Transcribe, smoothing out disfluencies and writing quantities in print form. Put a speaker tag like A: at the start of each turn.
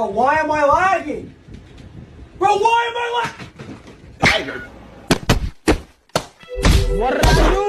A: Why am I lagging? Bro, why am I lagging?
B: Tiger. What are you?